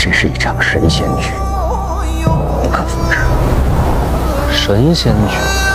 只是一场神仙局，不可复制。 神仙局。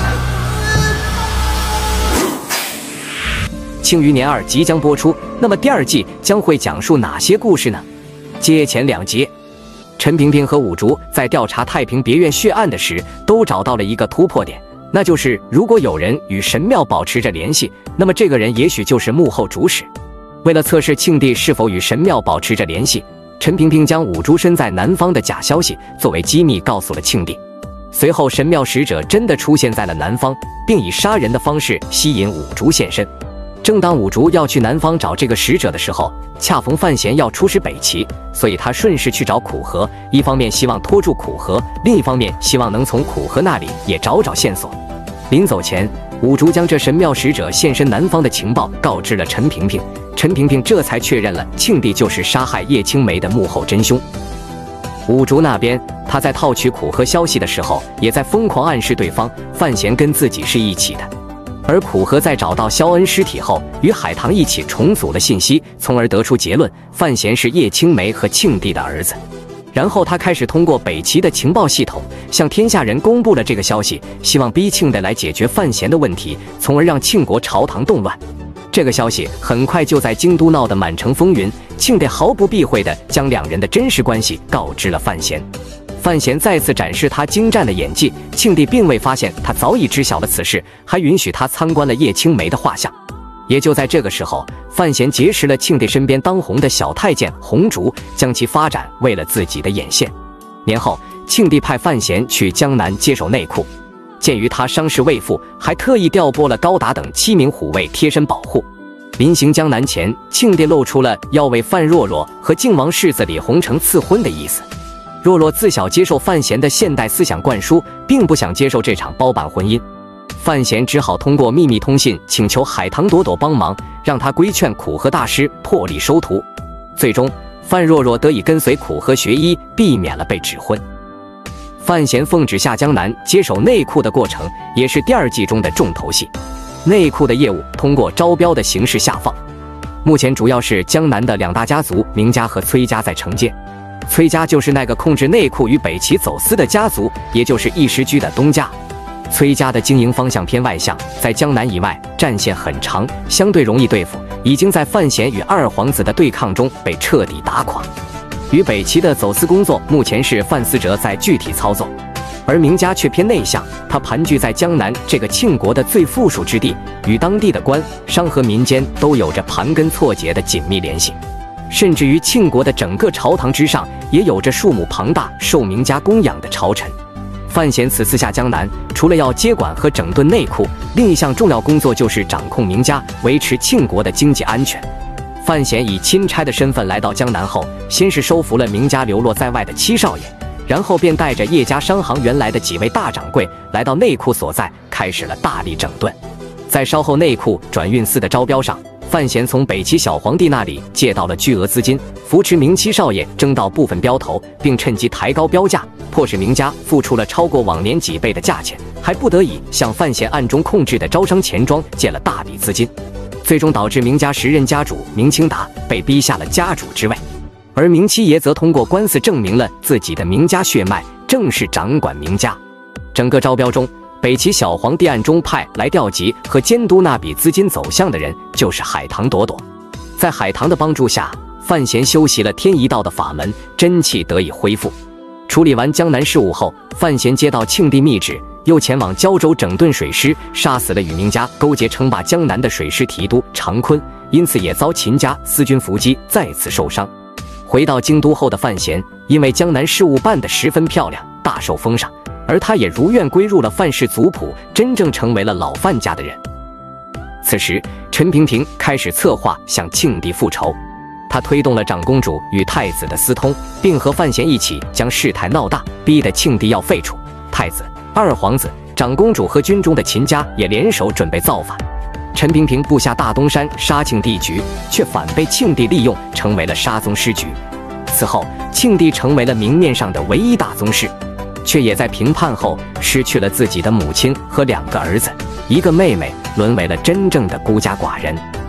《庆余年2》即将播出，那么第2季将会讲述哪些故事呢？接前2集，陈萍萍和武竹在调查太平别院血案的时，都找到了一个突破点，那就是如果有人与神庙保持着联系，那么这个人也许就是幕后主使。为了测试庆帝是否与神庙保持着联系，陈萍萍将武竹身在南方的假消息作为机密告诉了庆帝。随后，神庙使者真的出现在了南方，并以杀人的方式吸引武竹现身。正当武竹要去南方找这个使者的时候，恰逢范闲要出使北齐，所以他顺势去找苦荷，一方面希望拖住苦荷，另一方面希望能从苦荷那里也找线索。临走前，武竹将这神庙使者现身南方的情报告知了陈萍萍，陈萍萍这才确认了庆帝就是杀害叶青梅的幕后真凶。武竹那边，他在套取苦荷消息的时候，也在疯狂暗示对方范闲跟自己是一起的。而苦荷在找到萧恩尸体后，与海棠一起重组了信息，从而得出结论：范闲是叶青梅和庆帝的儿子。然后他开始通过北齐的情报系统，向天下人公布了这个消息，希望逼庆帝来解决范闲的问题，从而让庆国朝堂动乱。这个消息很快就在京都闹得满城风云，庆帝毫不避讳地将两人的真实关系告知了范闲。范闲再次展示他精湛的演技，庆帝并未发现他早已知晓了此事，还允许他参观了叶青梅的画像。也就在这个时候，范闲结识了庆帝身边当红的小太监红烛，将其发展为了自己的眼线。年后，庆帝派范闲去江南接手内库，鉴于他伤势未复，还特意调拨了高达等7名虎卫贴身保护。临行江南前，庆帝露出了要为范若若和靖王世子李弘成赐婚的意思。若若自小接受范闲的现代思想灌输，并不想接受这场包办婚姻。范闲只好通过秘密通信请求海棠朵朵帮忙，让他规劝苦荷大师破例收徒。最终，范若若得以跟随苦荷学医，避免了被指婚。范闲奉旨下江南接手内库的过程，也是第2季中的重头戏。内库的业务通过招标的形式下放，目前主要是江南的2大家族明家和崔家在承接。崔家就是那个控制内库与北齐走私的家族，也就是一时居的东家。崔家的经营方向偏外向，在江南以外战线很长，相对容易对付，已经在范闲与二皇子的对抗中被彻底打垮。与北齐的走私工作目前是范思哲在具体操作，而明家却偏内向，他盘踞在江南这个庆国的最富庶之地，与当地的官商和民间都有着盘根错节的紧密联系。甚至于庆国的整个朝堂之上，也有着数目庞大受明家供养的朝臣。范闲此次下江南，除了要接管和整顿内库，另一项重要工作就是掌控明家，维持庆国的经济安全。范闲以钦差的身份来到江南后，先是收服了明家流落在外的7少爷，然后便带着叶家商行原来的几位大掌柜来到内库所在，开始了大力整顿。在稍后内库转运司的招标上，范闲从北齐小皇帝那里借到了巨额资金，扶持明7少爷争到部分标头，并趁机抬高标价，迫使明家付出了超过往年几倍的价钱，还不得已向范闲暗中控制的招商钱庄借了大笔资金，最终导致明家时任家主明清达被逼下了家主之位。而明七爷则通过官司证明了自己的明家血脉，正式掌管明家。整个招标中，北齐小皇帝暗中派来调集和监督那笔资金走向的人，就是海棠朵朵。在海棠的帮助下，范闲修习了天一道的法门，真气得以恢复。处理完江南事务后，范闲接到庆帝密旨，又前往胶州整顿水师，杀死了与明家勾结称霸江南的水师提督常坤，因此也遭秦家私军伏击，再次受伤。回到京都后的范闲，因为江南事务办得十分漂亮，大受封赏，而他也如愿归入了范氏族谱，真正成为了老范家的人。此时，陈萍萍开始策划向庆帝复仇，他推动了长公主与太子的私通，并和范闲一起将事态闹大，逼得庆帝要废除太子、二皇子、长公主和军中的秦家也联手准备造反。陈萍萍布下大东山杀庆帝局，却反被庆帝利用，成为了杀宗师局。此后，庆帝成为了明面上的唯一大宗师，却也在平叛后失去了自己的母亲和2个儿子，1个妹妹，沦为了真正的孤家寡人。